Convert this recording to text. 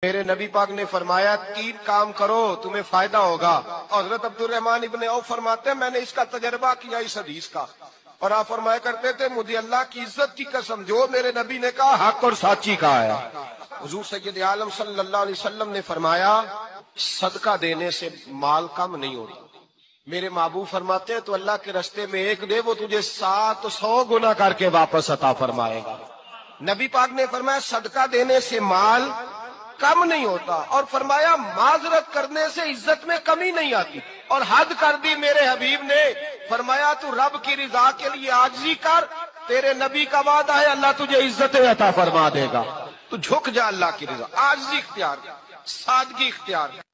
मेरे नबी पाक ने फरमाया 3 काम करो तुम्हें फायदा होगा। हजरत अब्दुल रहमान इब्ने औफ फरमाते हैं मैंने इसका तजर्बा किया इस हदीस का, और आप फरमाया करते थे मुझे अल्लाह की इज्जत की कसम जो मेरे नबी ने कहा हक और साची कहा है। हुजूर सैयद आलम सल्लल्लाहु अलैहि वसल्लम ने फरमाया सदका देने से माल कम नहीं होता। मेरे महबूब फरमाते हैं तो अल्लाह के रास्ते में एक दे वो तुझे 700 गुना करके वापस अता फरमाएगा। नबी पाक ने फरमाया सदका देने से माल कम नहीं होता, और फरमाया माजरत करने से इज्जत में कमी नहीं आती। और हद कर दी मेरे हबीब ने, फरमाया तू रब की रिजा के लिए आजिज़ी कर, तेरे नबी का वादा है अल्लाह तुझे इज्जत अता फरमा देगा। तू झुक जा अल्लाह की रिजा, आजिज़ी इख्तियार, सादगी इख्तियार।